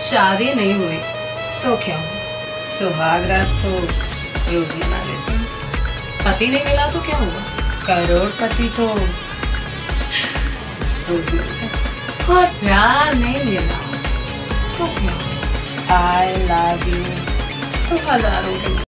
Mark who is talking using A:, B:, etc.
A: शादी नहीं हुई तो क्या हुआ, सुहाग रात तो रोज मना लेते हैं। पति नहीं मिला तो क्या हुआ, करोड़पति तो रोज मिलते हैं। और प्यार नहीं मिला तो क्या, आई लव यू तो हजारों के